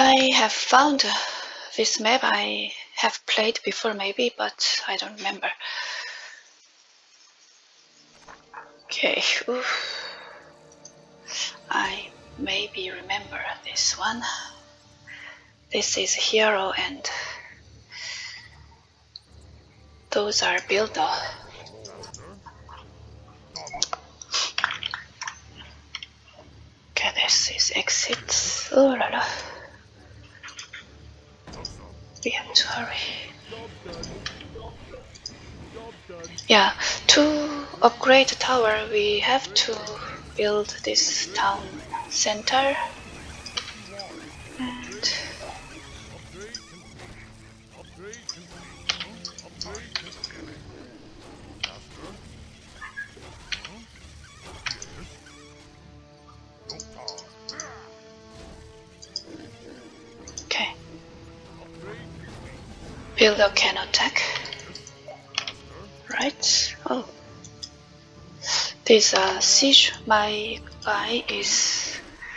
I have found this map. I have played before maybe, but I don't remember. Okay, oof. I maybe remember this one. This is hero and those are builder. Okay, this is exit. Oh la la. We have to hurry. Yeah, to upgrade the tower, we have to build this town center. And okay. Builder can attack. Right. Oh. This siege, my guy is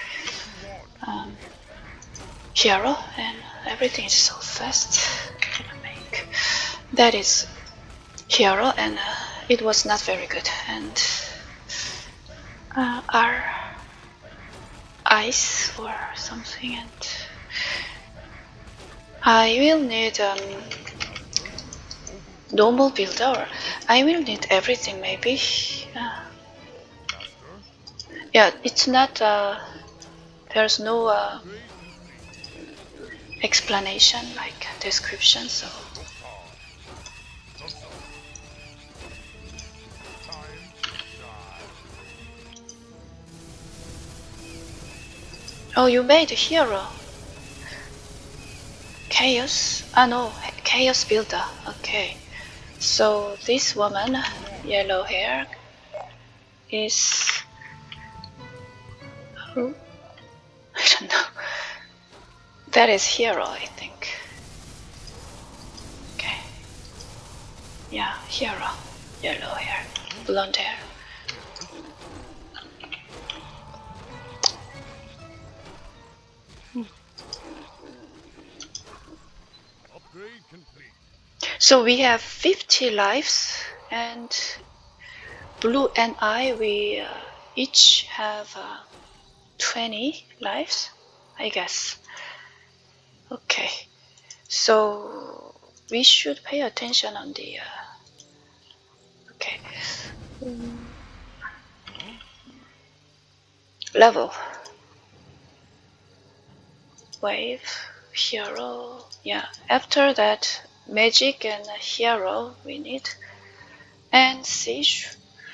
hero and everything is so fast. That is hero and it was not very good. And our ice or something, and I will need normal builder. I will need everything maybe. Yeah, it's not. There's no explanation like description, so. Oh, you made a hero. Chaos? Ah no, Chaos Builder. Okay. So this woman, yellow hair, is who? I don't know. That is hero, I think. Okay. Yeah, hero. Yellow hair, blonde hair. So we have 50 lives, and Blue and I, we each have 20 lives, I guess. Okay, so we should pay attention on the okay level, wave, hero. Yeah, after that magic and hero we need, and siege.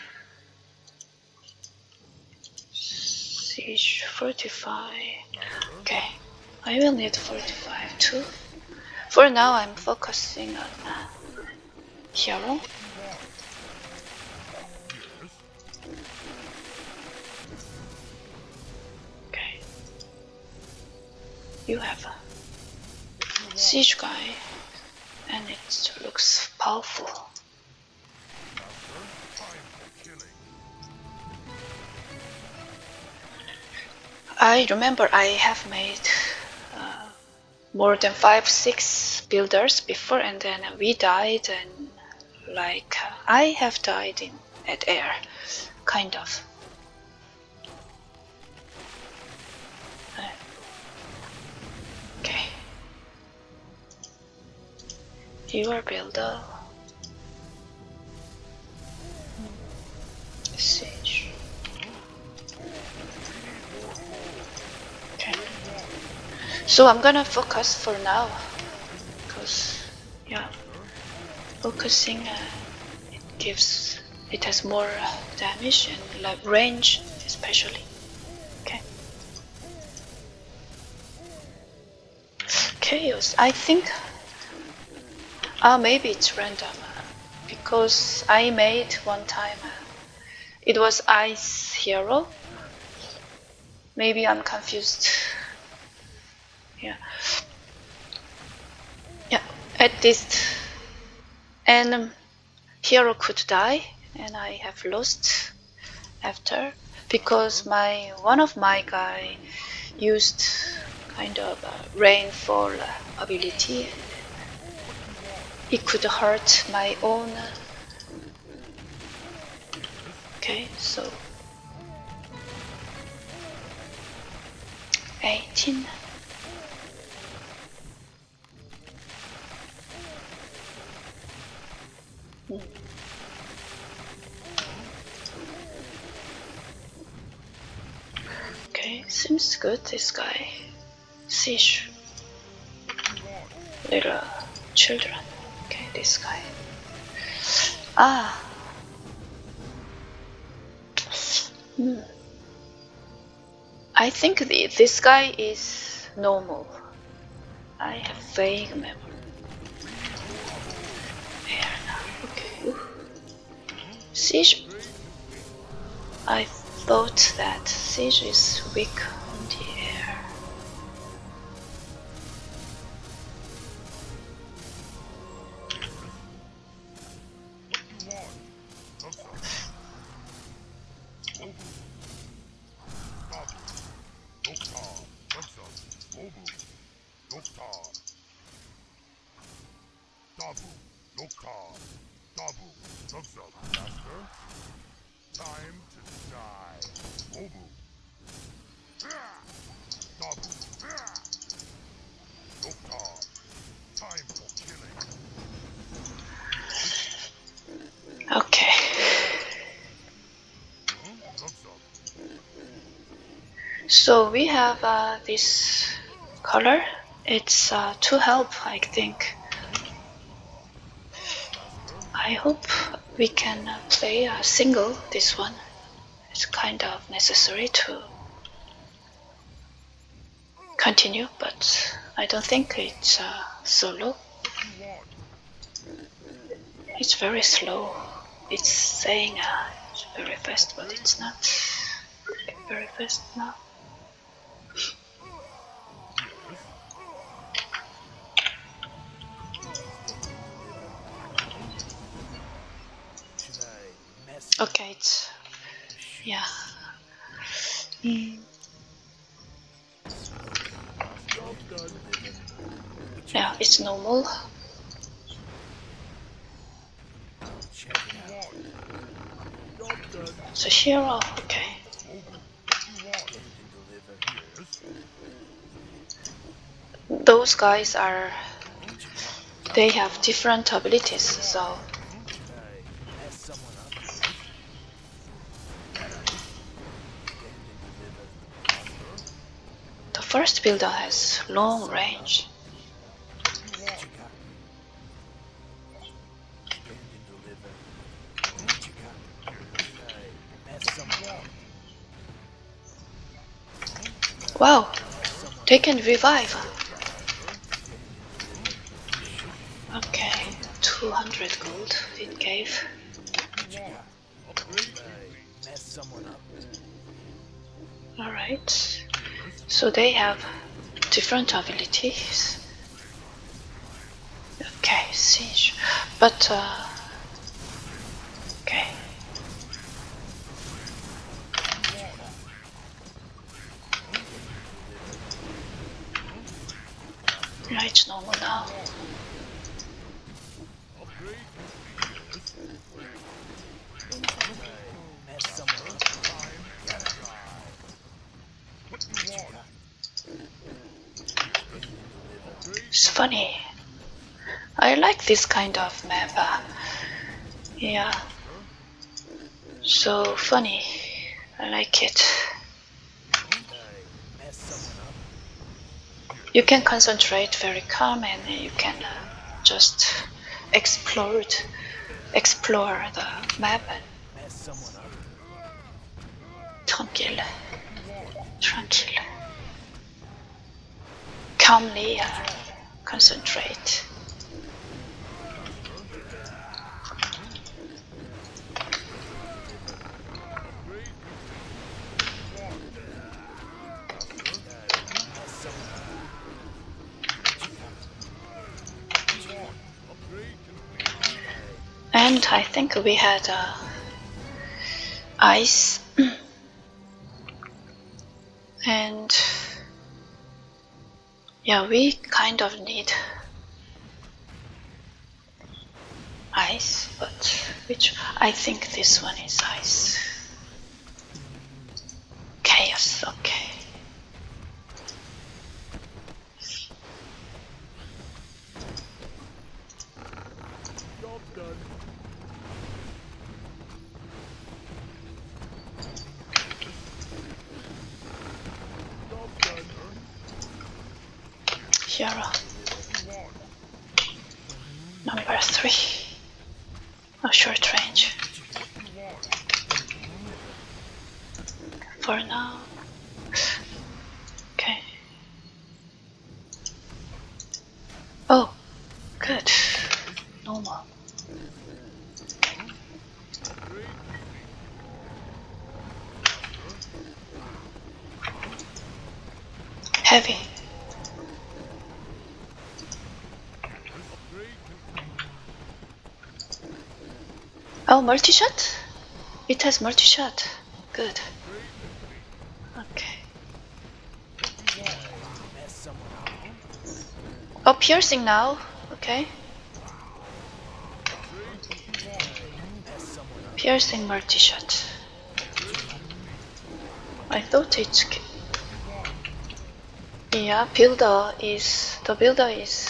Siege 45. Okay, I will need 45 too. For now I'm focusing on hero. Okay, you have a siege guy and it looks powerful. I remember I have made more than 5-6 builders before, and then we died, and like I have died at air, kind of. Okay. Your builder. Siege. Okay. So I'm gonna focus for now, because yeah, focusing it has more damage and like range especially. Okay. Chaos. I think maybe it's random because I made one time it was ice hero. Maybe I'm confused. Yeah. Yeah, at this and hero could die and I have lost after because one of my guy used kind of rainfall ability. It could hurt my own. Okay, so 18. Okay, seems good, this guy. Siege. Little children. Okay, this guy. Ah. I think this guy is normal. I have vague memory. There now. Okay. Siege. I thought that Siege is weak on the air. Time to die. Time for killing. Okay. So we have this color. It's to help, I think. I hope we can play a single this one. It's kind of necessary to continue, but I don't think it's solo. It's very slow. It's saying it's very fast, but it's not very fast now. Okay, it's yeah. Yeah, it's normal. So here, okay. Those guys are, they have different abilities, so the first builder has long range. Wow, they can revive. Okay, 200 gold it gave. Alright, so they have different abilities. Okay, siege, but okay. Yeah, it's normal now. It's funny. I like this kind of map. Yeah. So funny. I like it. You can concentrate very calm and you can just explore the map and tranquille, calmly concentrate. And I think we had ice. And Yeah, we kind of need ice, but which I think this one is ice. Chaos, okay. Job done. Job done. Hero You want? number 3. A short range. You want? For now. Okay. Oh, good. Normal. Great. Heavy. Great. Oh, multi-shot? It has multi-shot. Good. Okay. Oh, piercing now. Okay. Piercing multi-shot. I thought it's... Yeah, builder is... The builder is...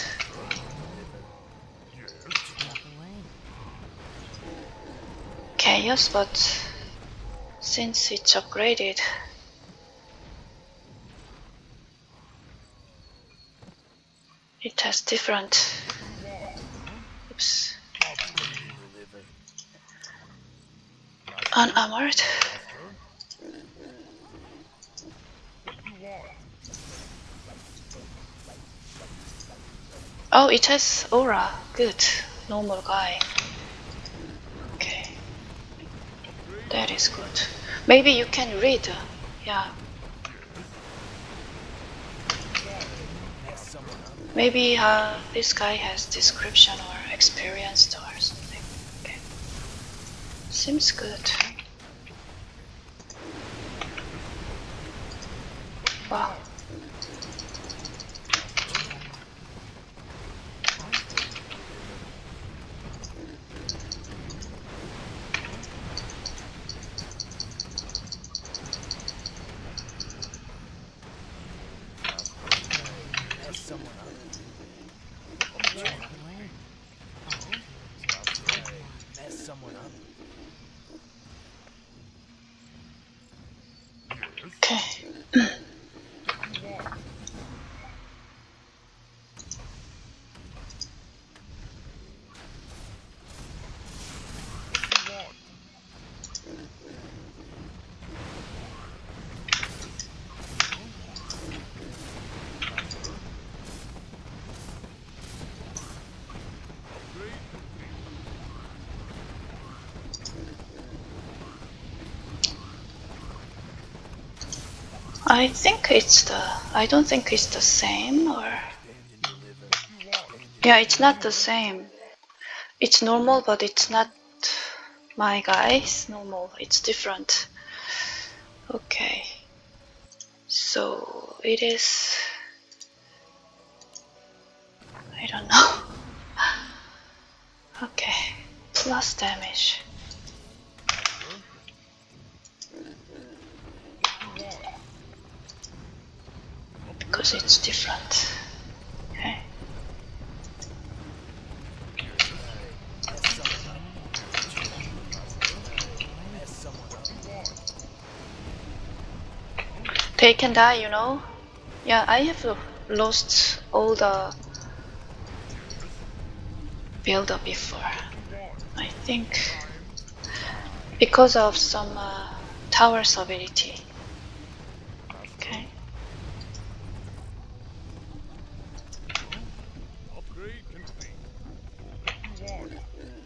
Chaos, but since it's upgraded, it has different. Oops. Unarmored. Oh, it has aura. Good. Normal guy. Okay. That is good. Maybe you can read. Yeah. Maybe this guy has description or experienced or something. Okay. Seems good. Wow. Okay. I think it's the... I don't think it's the same or... Yeah, it's not the same. It's normal, but it's not my guy's normal. It's different. Okay. So it is... I don't know. Okay. Plus damage. Because it's different. Okay. They can die, you know? Yeah, I have lost all the builder before. I think because of some tower's ability. Okay. Upgrade complete. You want?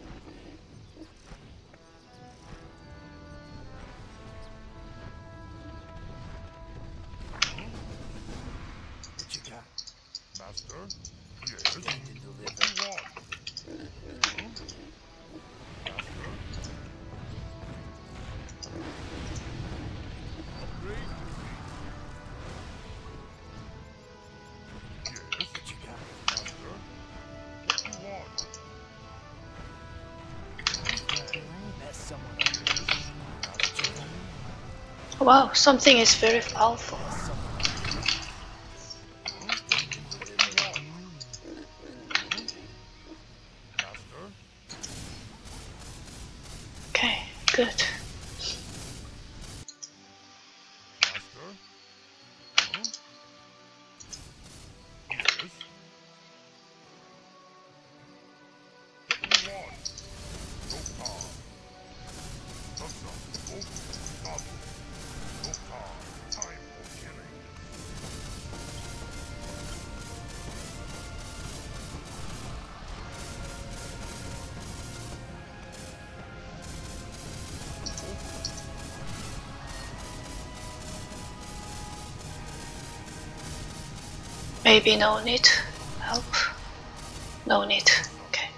What you got? Master? Yes. You want? Wow, something is very powerful. Master? Okay, good. Master? Huh? Yes? What do you want? No power. Thumbs up. Oh, stop. No power. Time for killing. Maybe no need help. No need. Okay.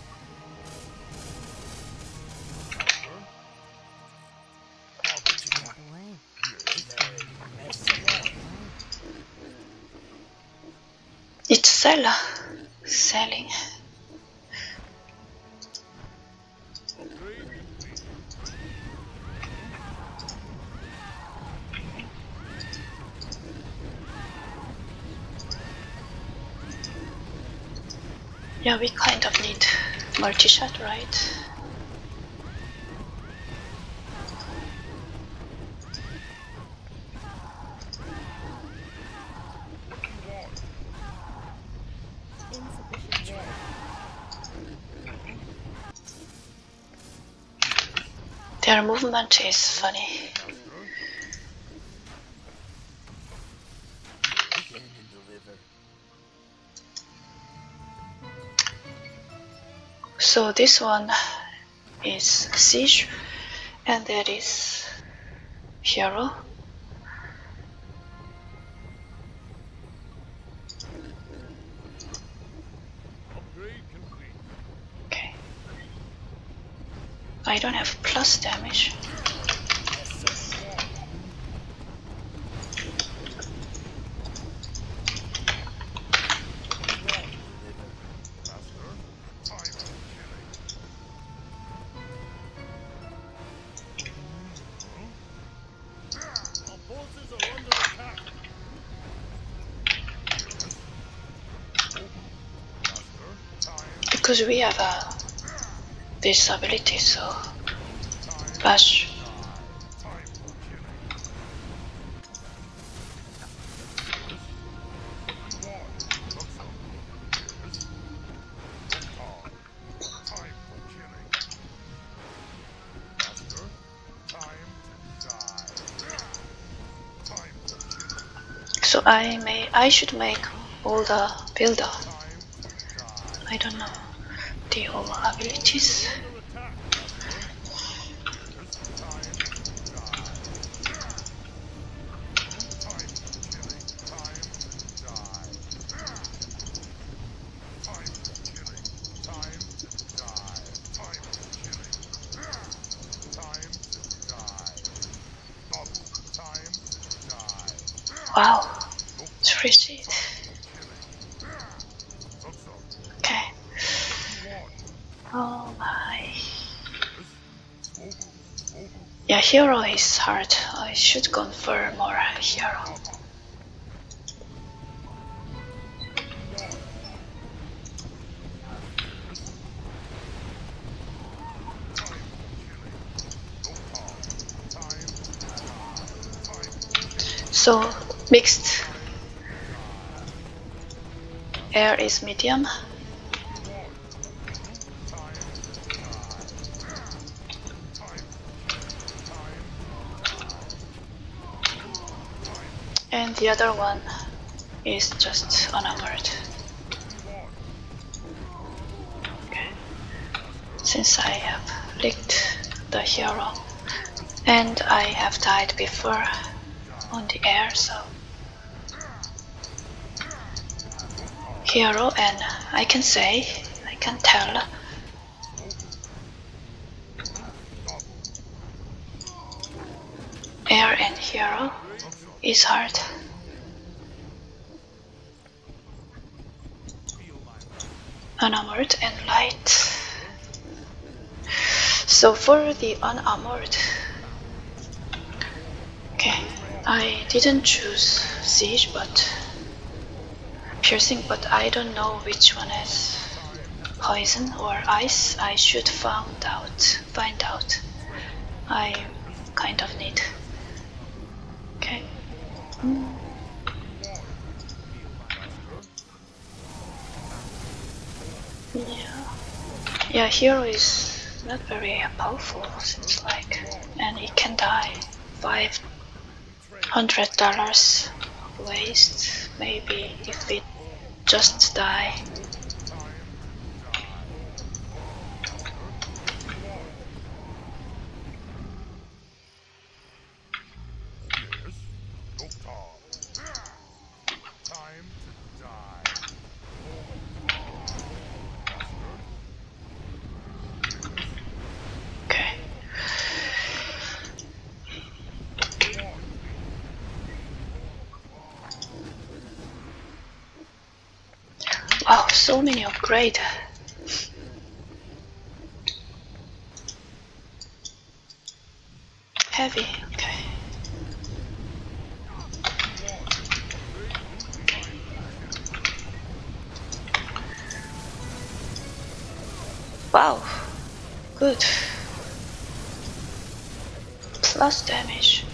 It's seller selling. Upgrade complete. Yeah, we kind of need multi-shot, right? Their movement is funny. So this one is Siege, and that is Hero. Upgrade complete. Okay. I don't have plus damage. Because we have this ability, so bash. So I should make all the builder. I don't know the whole abilities. Wow, it's pretty. Okay. Oh my. Yeah, hero is hard. I should go for more hero. So mixed air is medium. And the other one is just unarmored. Okay. Since I have licked the hero and I have died before on the air, so hero, and I can tell air and hero is hard. Unarmored and light. So for the unarmored, okay, I didn't choose siege but piercing, but I don't know which one is poison or ice. I should find out. I kind of need. Okay. Yeah, hero is not very powerful, seems like, and it can die. $500 waste, maybe, if it just die. Okay. Wow, so many upgrades. Heavy, okay. Wow, good. Plus damage.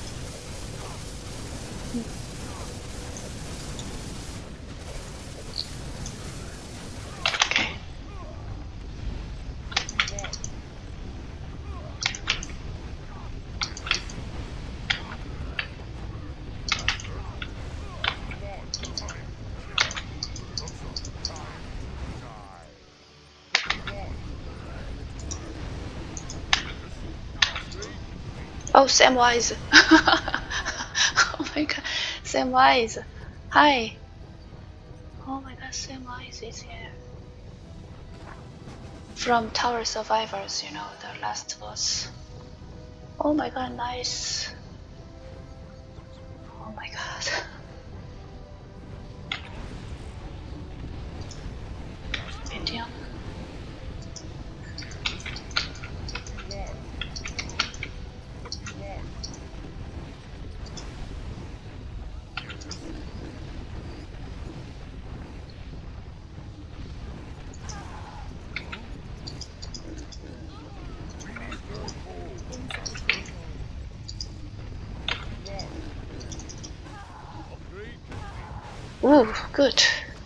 Okay. Oh, Samwise. Oh my god, Samwise. Hi. Oh my god, Samwise is here. From Tower Survivors, you know, the last boss. Oh my god, nice. Oh my god. Medium. Ooh, good.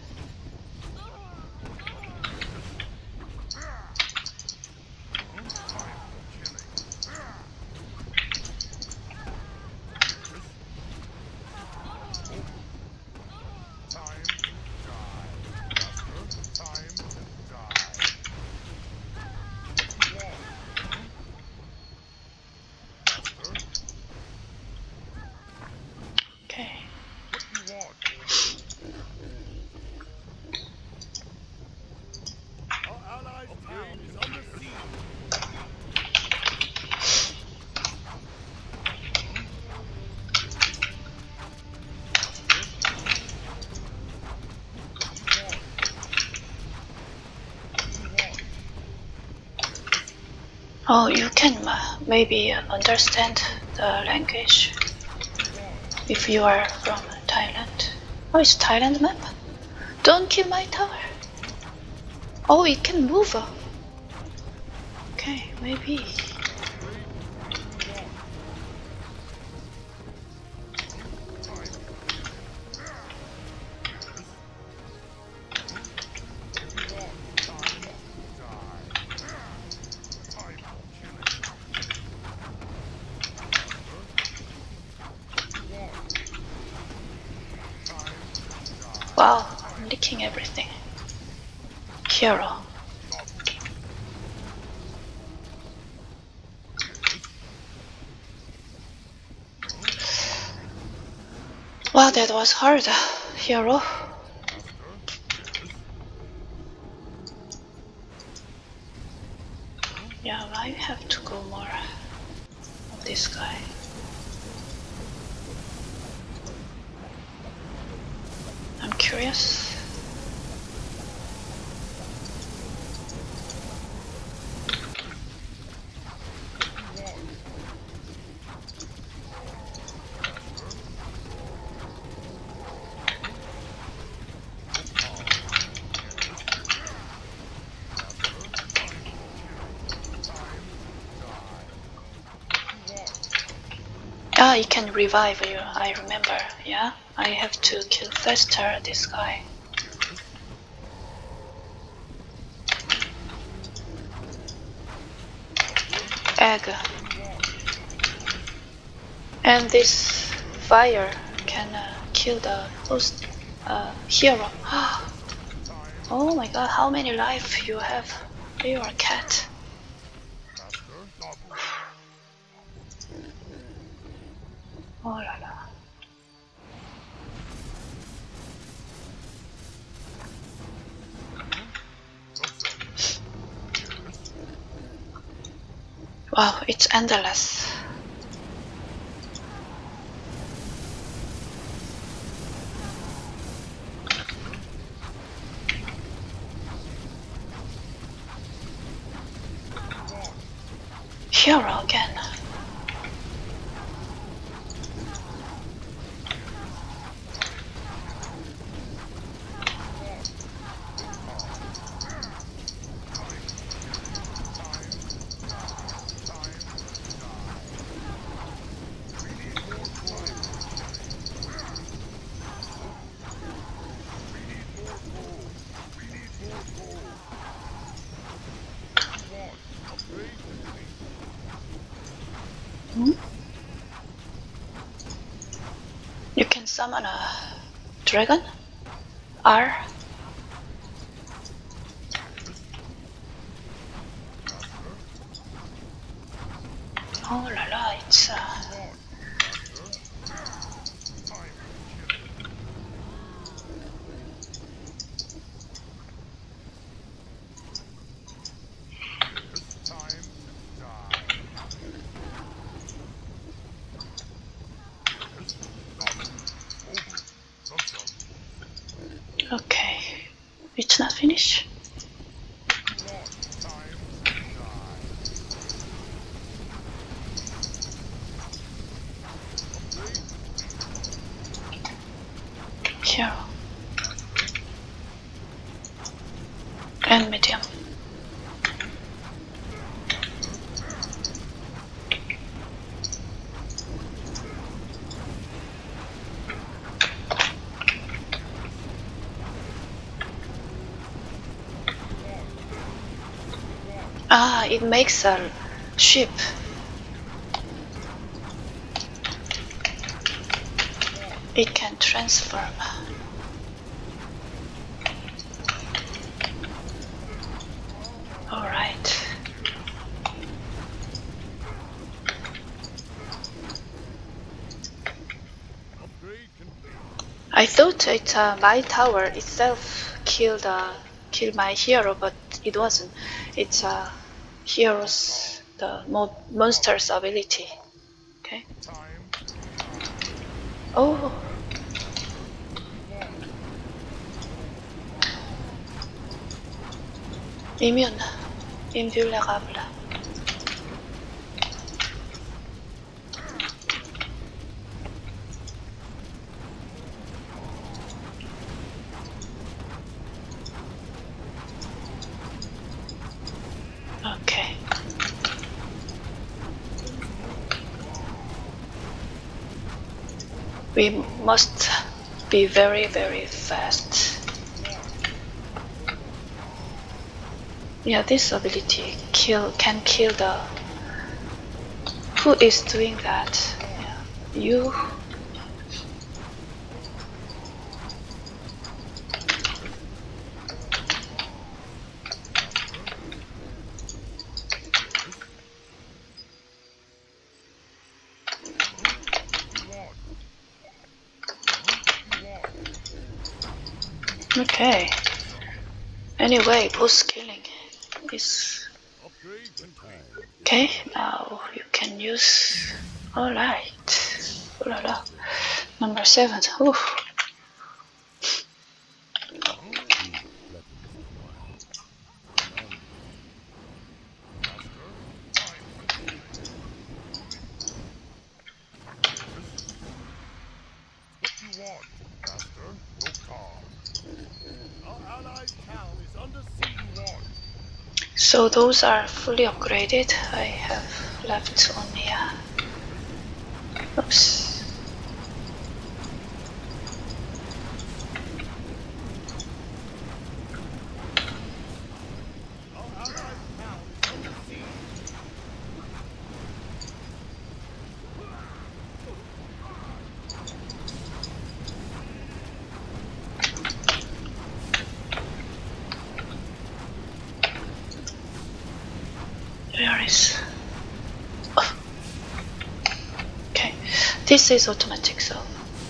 Okay. Oh, you can maybe understand the language if you are from Thailand. Oh, it's Thailand map? Don't kill my tower. Oh, it can move. Okay, maybe. Wow, I'm leaking everything. Hero. Wow, that was hard. Hero. Yeah, I have to go more of this guy. I'm curious. it can revive you. I remember. Yeah, I have to kill faster this guy. Egg. And this fire can kill the host hero. Oh my god, how many life you have? You are a cat. Oh la la. Wow, it's endless. Hero again. You can summon a dragon? R? Oh la la, it's okay. It's not finished. Hero. And medium. Ah, it makes a ship. It can transform. Alright. I thought my tower itself killed my hero, but it wasn't. It's hero's the monster's ability. Okay. Oh. Immune. Invulnerable. Okay. We must be very, very fast. Yeah, this ability can kill the. Who is doing that? Yeah. You. Okay. Anyway, boss killing is okay. Now you can use. All right. Oh la la. Number 7. Ooh. So those are fully upgraded. I have left only Oops. Where is... Oh. Okay, this is automatic, so...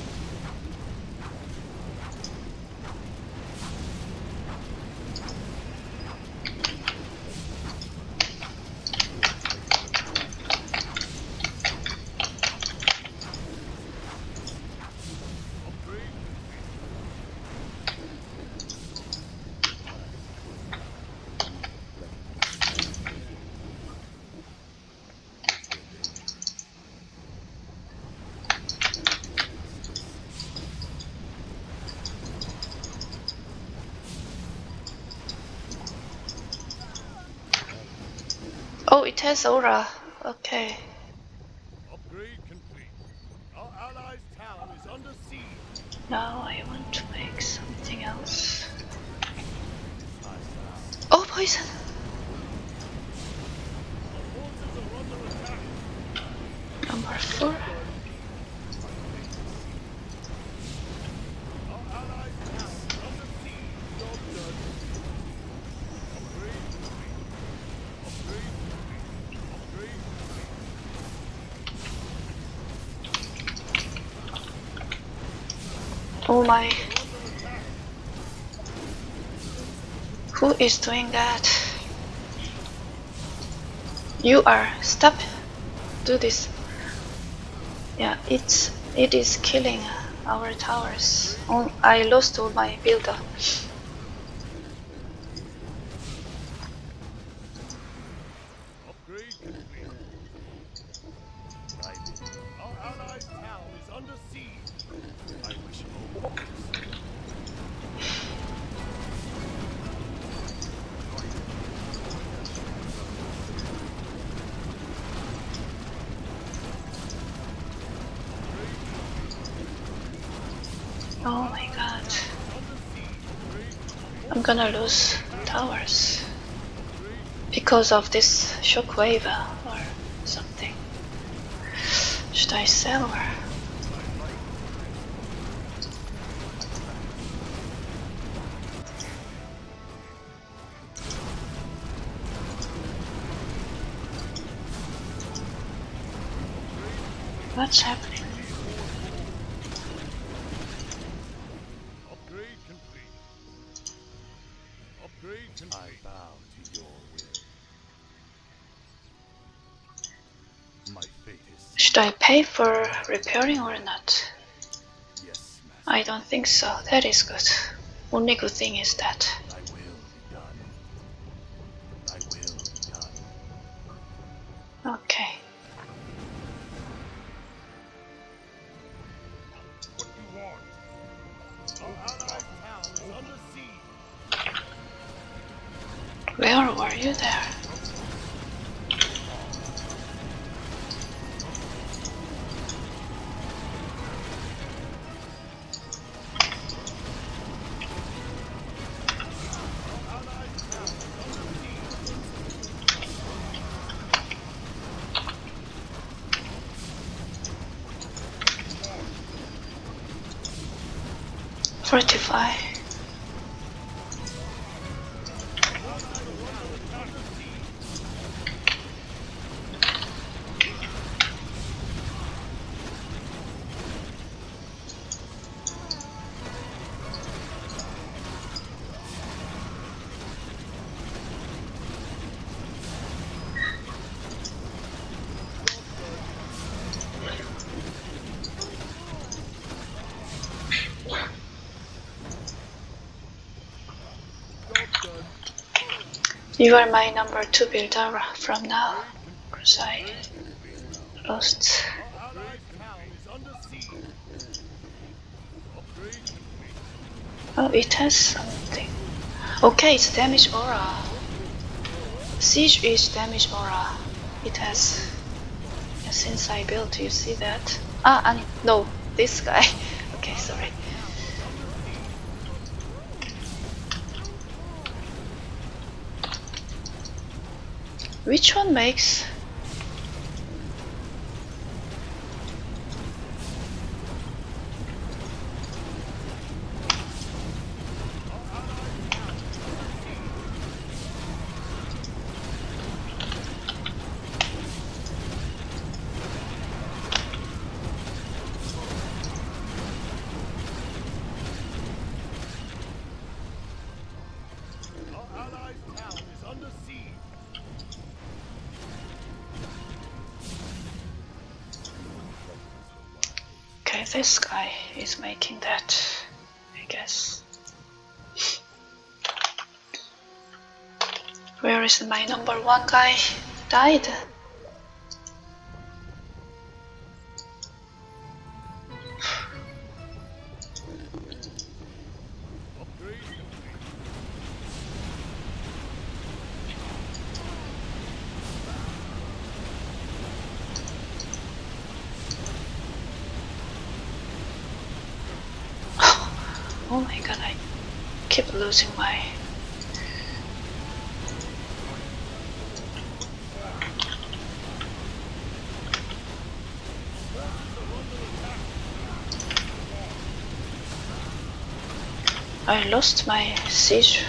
Oh, it has aura. Okay. Upgrade complete. Our allies' town is under siege. Now I want to make something else. Oh, poison! Forces are under attack. Number 4. Our allies' town is under siege. Job done. Upgrade complete. Upgrade complete. Upgrade complete. Oh my. Who is doing that? You are. Stop. Do this. Yeah, it is killing our towers. Oh, I lost all my builder. Upgrade complete. Our allies' town is under siege. I wish all. Oh my god. I'm gonna lose towers because of this shockwave or something. Should I sell or? What's happening? Upgrade complete. Upgrade complete. I bow to your will. My fate is. Should I pay for repairing or not? Yes, master. I don't think so. That is good. Only good thing is that. Thy will be done. Thy will be done. Okay. What you want? Our allies' town is under siege. Where were you there? Fortify. You are my number 2 builder from now, because I lost. Oh, it has something. Okay, it's damage aura. Siege is damage aura. It has. since I built. You see that? Ah, no, this guy. Okay, sorry. Which one makes? Okay, this guy is making that, I guess. Where is my number 1 guy? Died. Oh my god, I keep losing my... I lost my siege.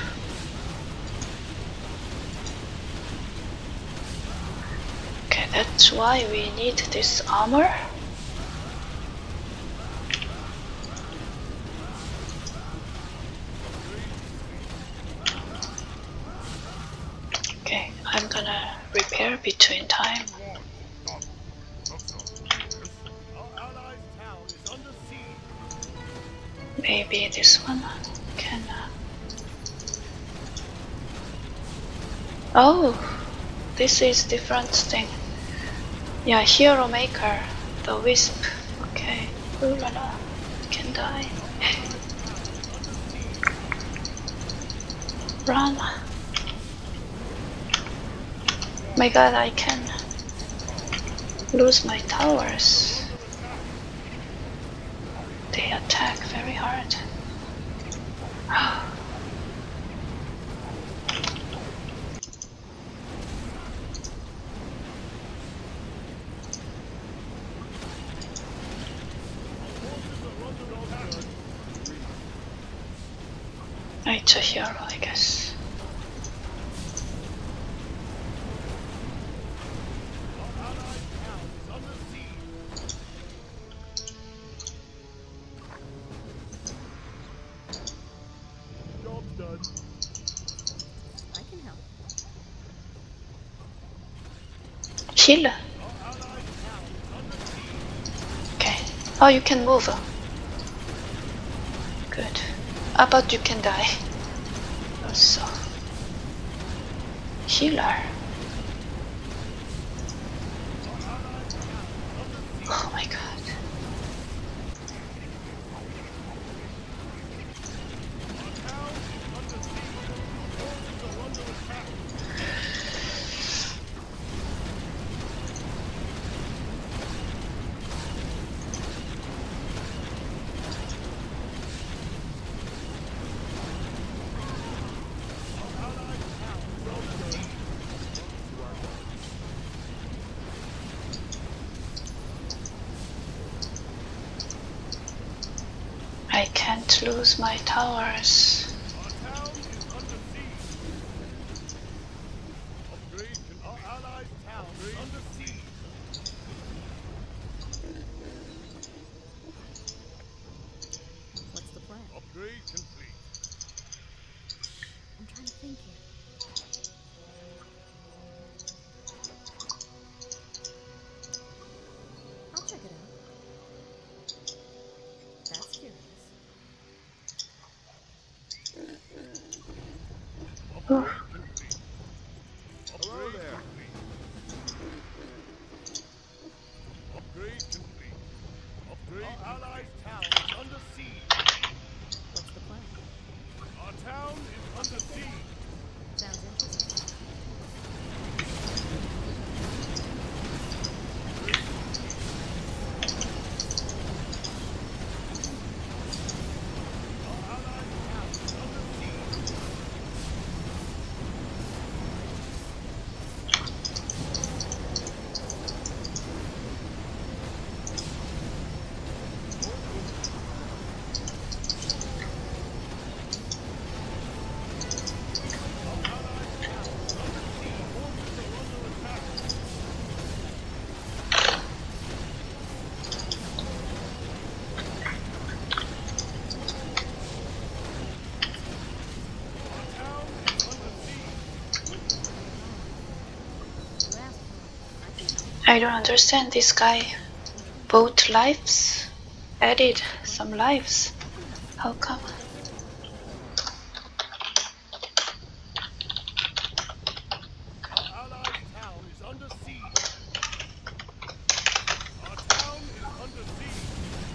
Okay, that's why we need this armor. Okay, I'm gonna repair between time. Maybe this one can... Oh, this is different thing. Yeah, Hero Maker, the Wisp. Okay, ooh la la, can die. Run. My god, I can lose my towers. They attack very hard. It's a hero, I guess. I can help. Heal. Okay. Oh, you can move. Good. But you can die. Also. Healer. Oh my god. I can't lose my towers. What's the plan? Upgrade complete. I'm trying to think here. I'll check it out. That's curious. Oof. Hello there. Upgrade complete. Upgrade. Our allied town is under siege. What's the plan? Our town is under siege. Sounds interesting. I don't understand this guy. Both lives? Added some lives. How come? Our allied town is under siege. Our town is under siege.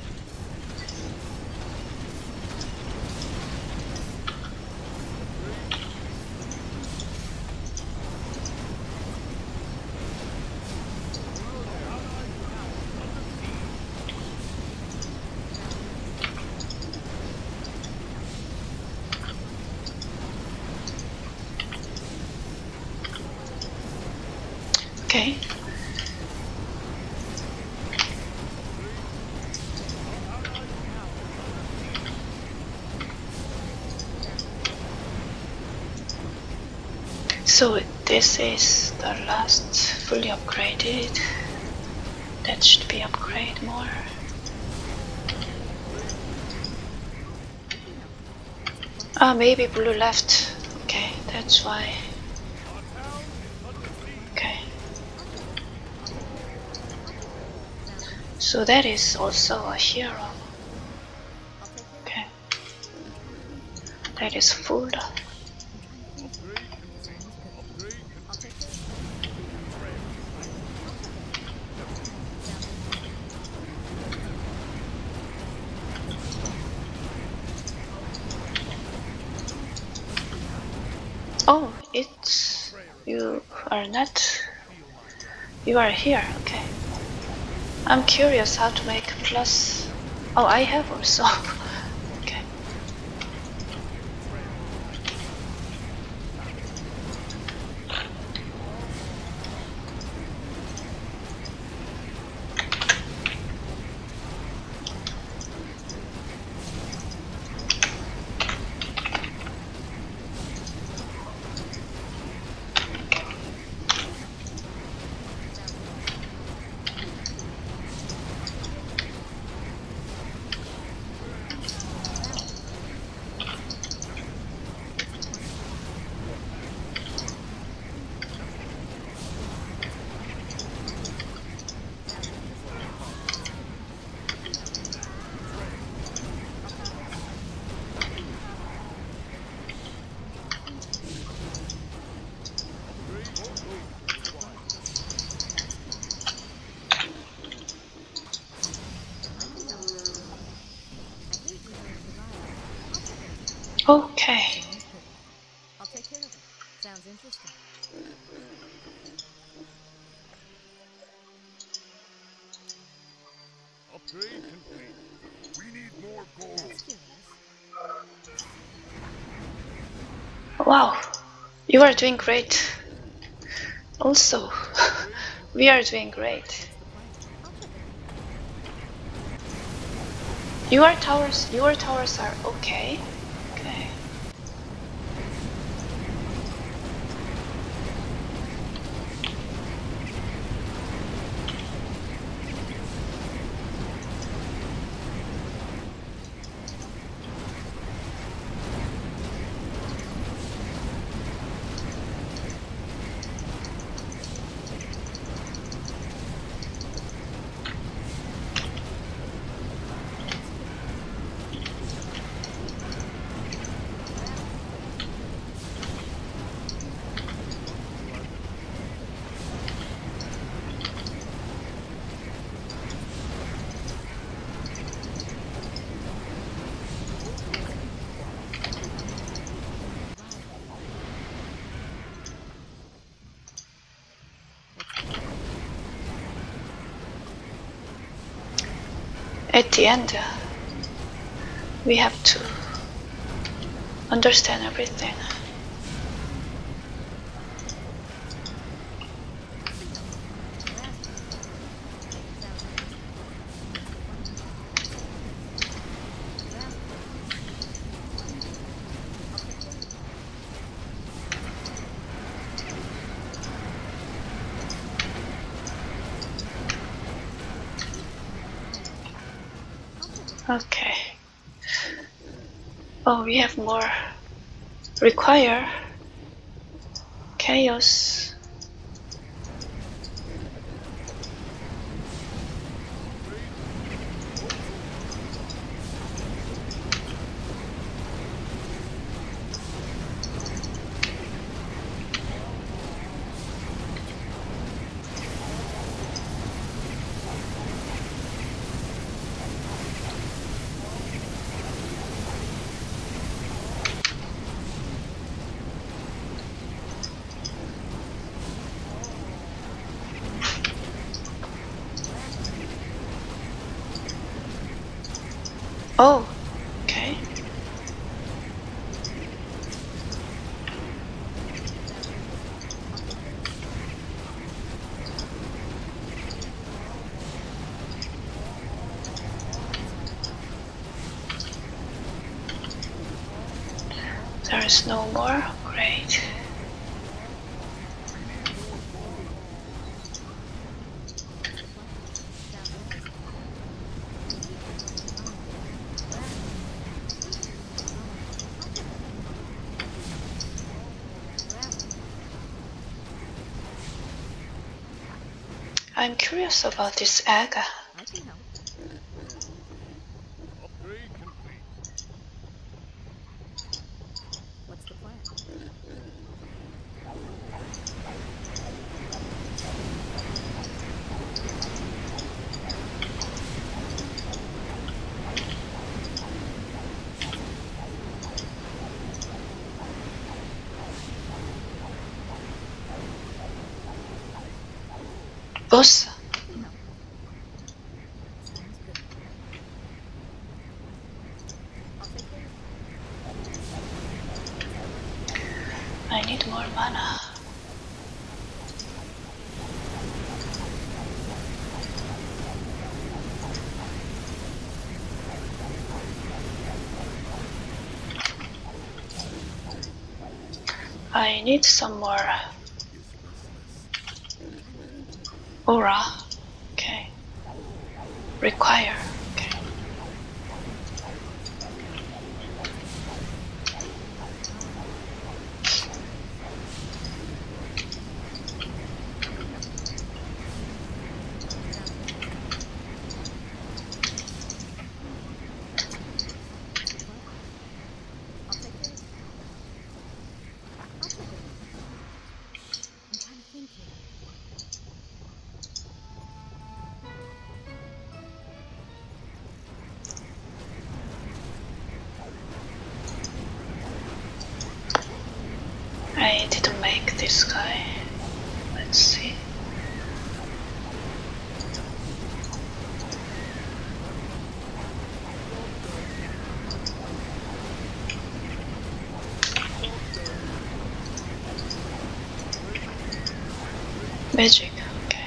Okay. So this is the last fully upgraded. That should be upgrade more. Ah, maybe blue left. Okay, that's why. Okay. So that is also a hero. Okay. That is full. Oh, it's you are not. You are here. Okay. I'm curious how to make plus. Oh, I have also. Okay. Okay. I'll take care of it. Sounds interesting. Upgrade complete. We need more gold. That's curious. Wow. You are doing great. Also, we are doing great. Your towers are okay. Okay. At the end, we have to understand everything. Okay. Oh, we have more. Require chaos. Oh, okay. There is no more. Great. I'm curious about this egg. I can help. Upgrade complete. What's the plan? Boss, I can help. Sounds good. I'll take care of it. I need more mana. I need some more aura. Okay. Require. Okay. I'll take care of it. I'll take it. I'm trying to think here. I didn't make this guy. Let's see. Magic. Okay.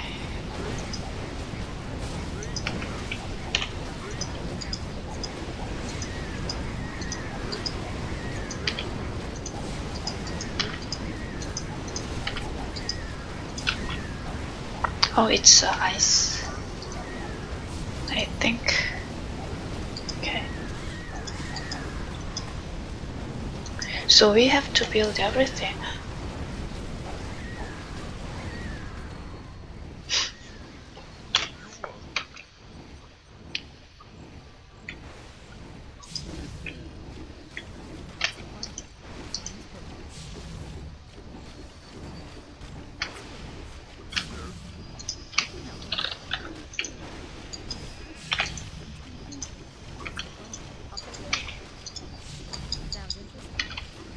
Oh, it's ice. I think. Okay. So we have to build everything. Sounds interesting.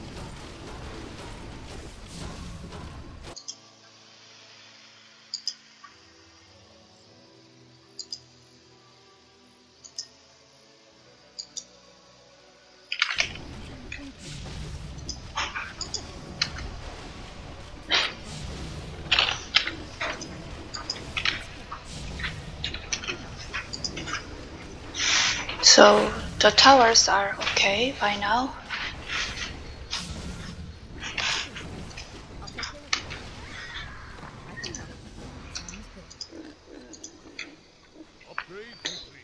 So the towers are okay by now. I'll take care of it. I can help. Sounds good. Upgrade complete.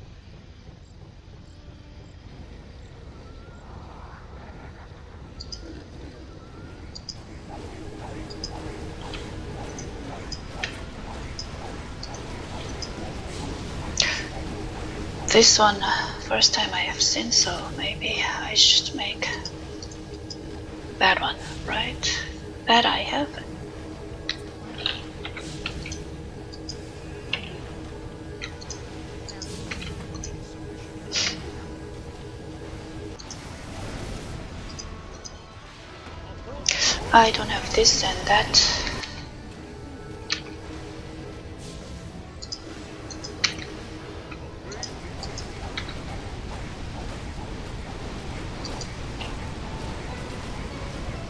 This one, first time I have seen, so maybe I should make that one, right? That I have. I don't have this and that.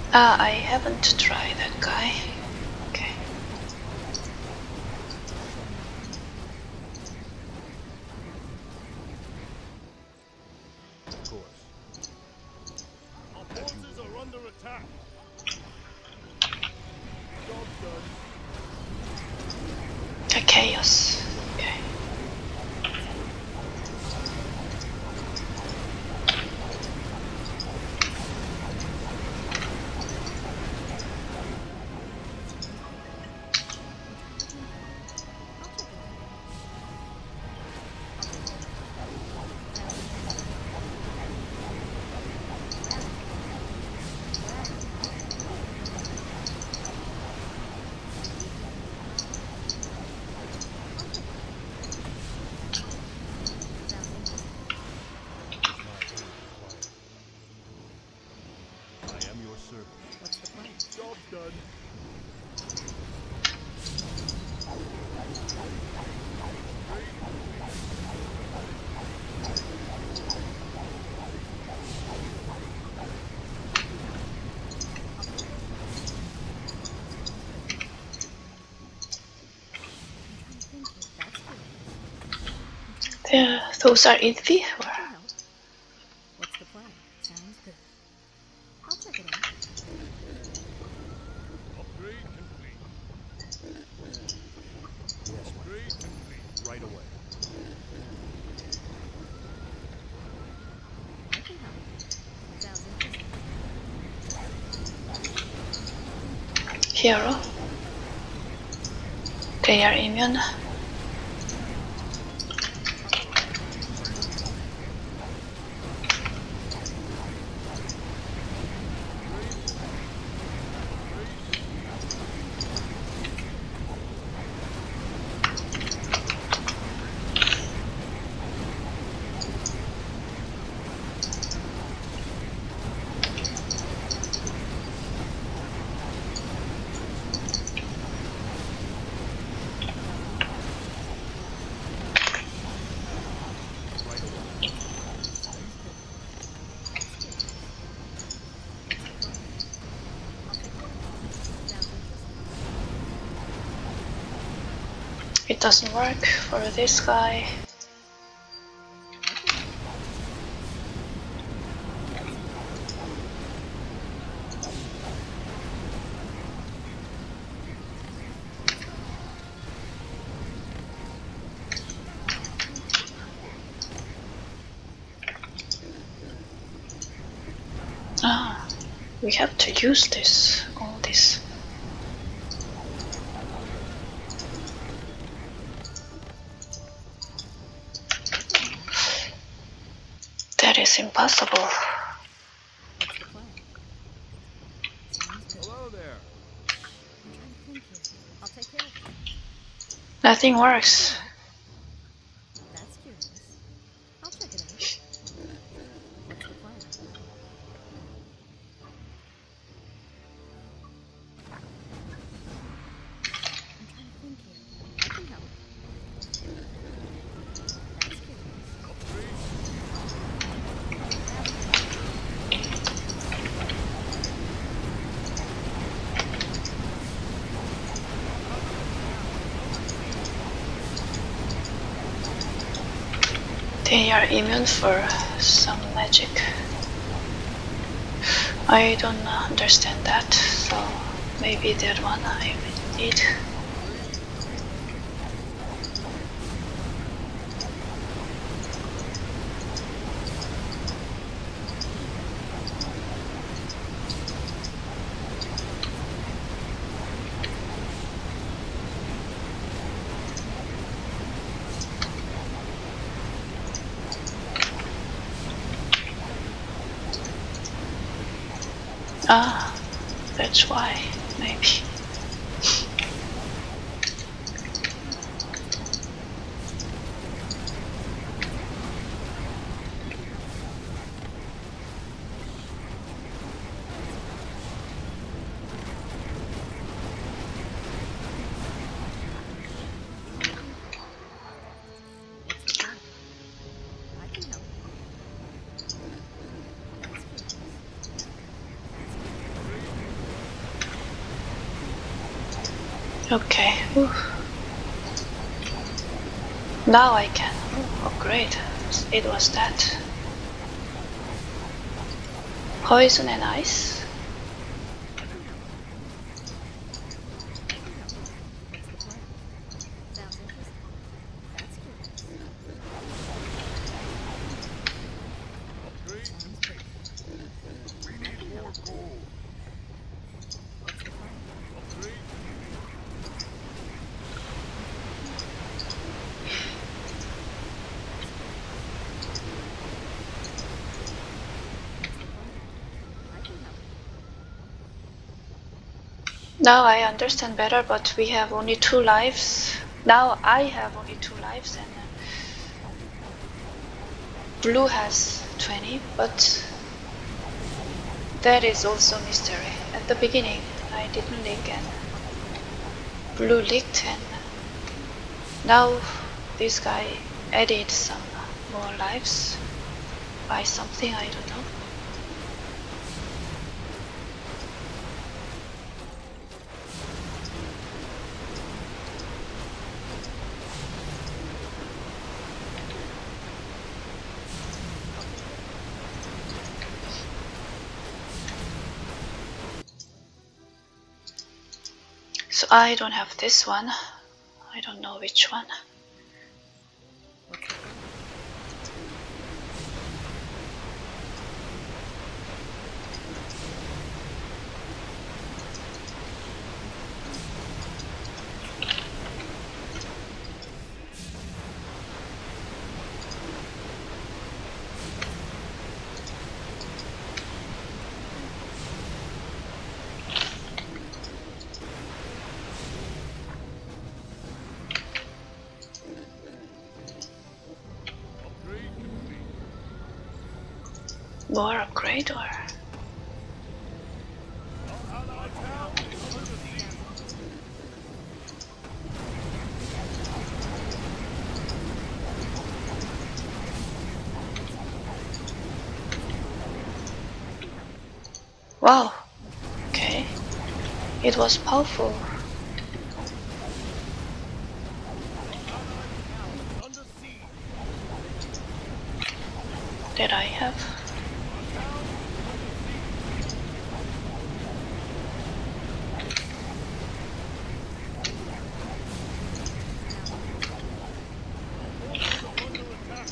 I haven't tried that guy. Okay. Of course. Our forces are under attack. Job done. A chaos. Okay. I am your servant. What's the plan? Job done. I'm trying to think here. That's good. There, those are Infi? I can help. What's the plan? Sounds good. I'll check it out. Upgrade complete. Yes, my Upgrade complete. right away. I can help. Sounds interesting. Hero. They are immune. It doesn't work for this guy. Ah, we have to use this, all this. That is impossible. What's the plan? Sounds good. Hello there. I'm trying to think here. I'll take care of it. Nothing works. That's curious. I'll check it out. What's the plan? I'm trying to think here. I can help. That's curious. They are immune for some magic. I don't understand that, so maybe that one I will need. Ah, that's why, maybe. What's the plan? I can help. That's curious. Okay. Ooh. Now I can. Oh, great. It was that. Poison and ice. What's the plan? Sounds interesting. That's curious. Upgrade complete. We need more gold. What's the plan? Upgrade I can help. Now I understand better, but we have only 2 lives. Now I have only 2 lives and blue has 20, but that is also a mystery. At the beginning I didn't leak and blue leaked, and now this guy added some more lives by something I don't know. So I don't have this one. I don't know which one. What's the plan? upgrade complete. More upgrade or? Allied town is under siege. Wow. Okay. It was powerful. Under siege. That I have. Under attack.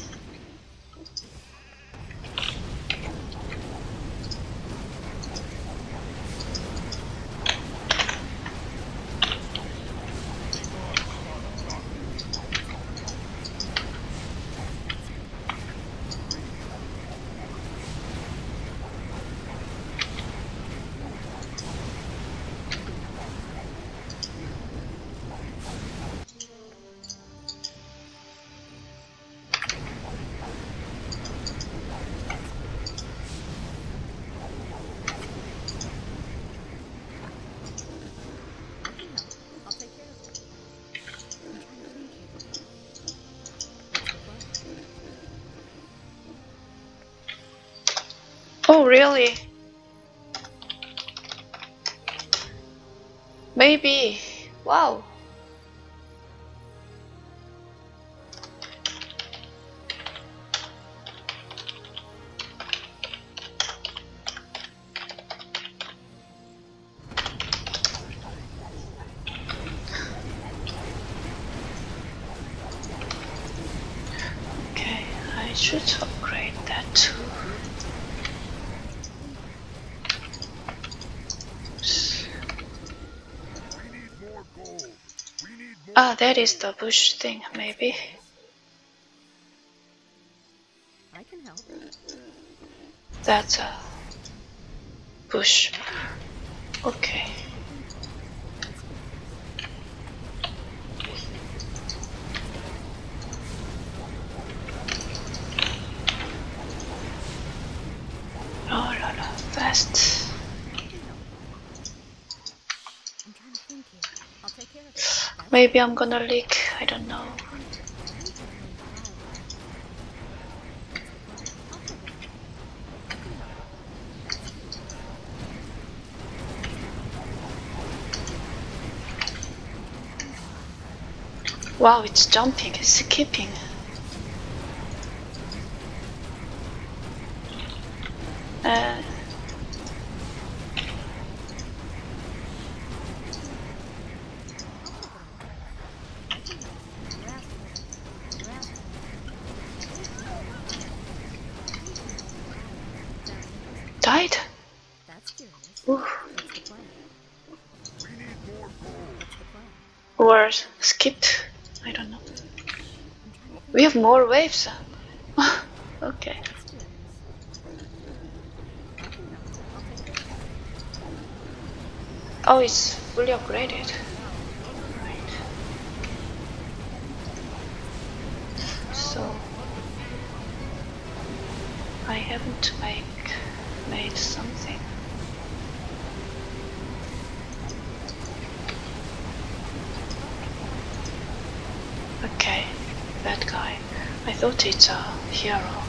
I can help. I'll take care of it. I'm trying to think here. What's the plan? Oh, really? Maybe. Wow. Okay, I should upgrade that too. We need more gold. We need more. Ah, that is the bush thing, maybe. I can help. That's a bush. Okay. Oh la la, fast. I'm trying to think here. I'll take care of it. That's Maybe I'm gonna leak, I don't know. Wow, it's jumping, it's skipping. Uh, died? That's curious. Ooh. What's the plan? We need more gold. What's the plan? Or skipped? I don't know. I'm trying to think. We have more waves. Okay. That's curious. I can go. I'll take care of it. Oh, it's fully upgraded. Right. So I haven't made something. Okay, that guy. I thought it's a hero.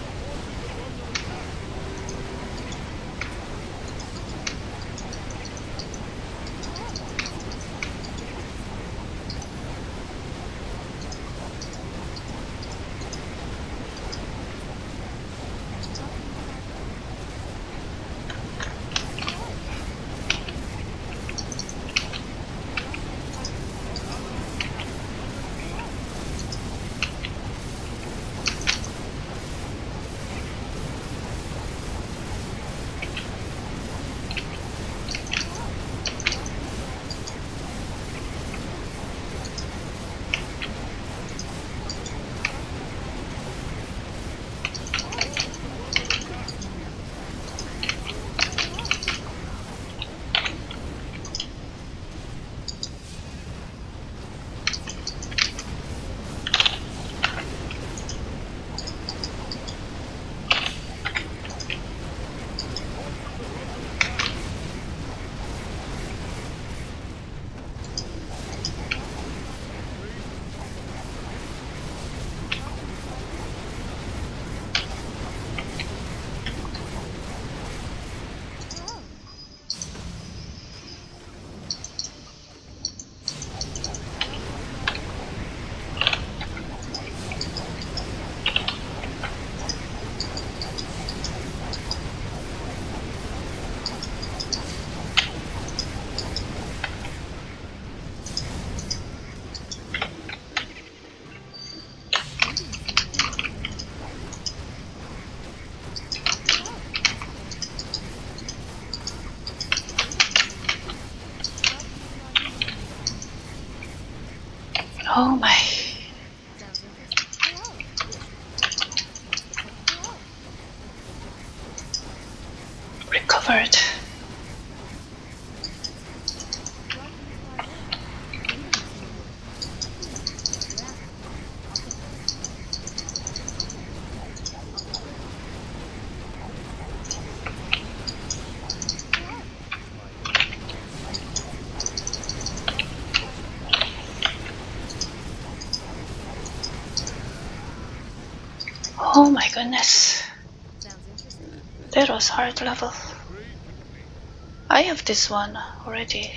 Oh my. Sounds interesting. Recovered. Oh my goodness. Sounds interesting. That was hard level. I have this one already.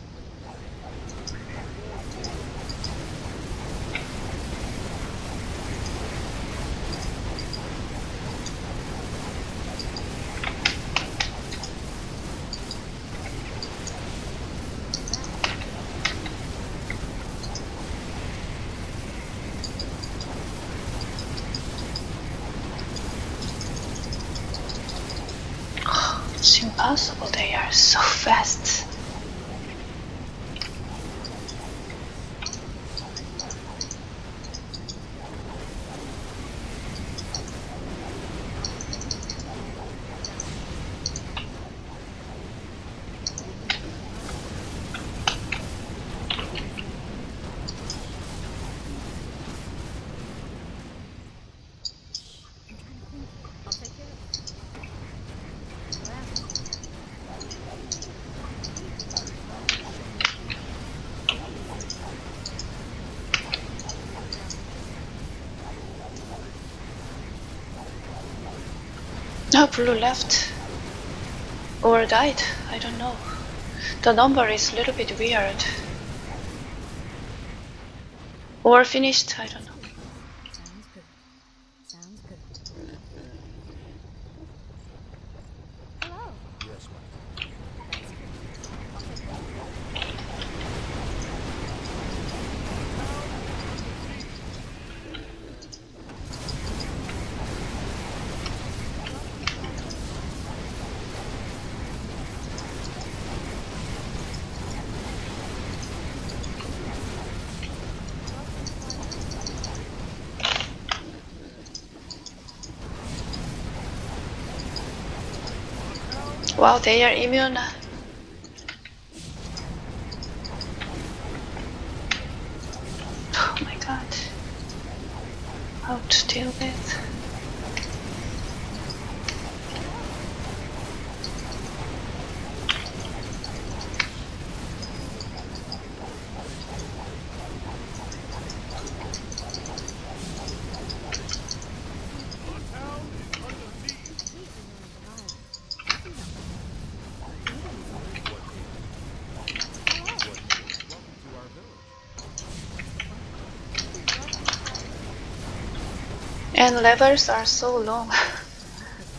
It's impossible, they are so fast. I'll take care of it. No, blue left. Or died, I don't know. The number is a little bit weird. Or finished, I don't know. Sounds good. Sounds good. Hello. Yes, mate. That's good. I'll take that. Welcome to our village. Welcome to our village. Wow, they are immune. Oh my god. How to deal with? Completely knowing the violence. Greetings, lady. Hello. Welcome to our village. Welcome to our village. And levels are so long. Sounds good.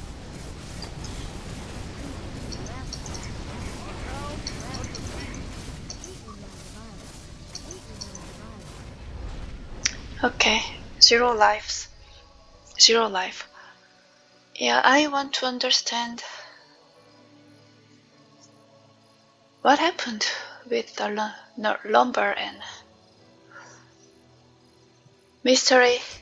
Completely knowing the violence. Completely knowing the violence. Okay, 0 lives. 0 life. Yeah, I want to understand what happened with the lumber and mystery.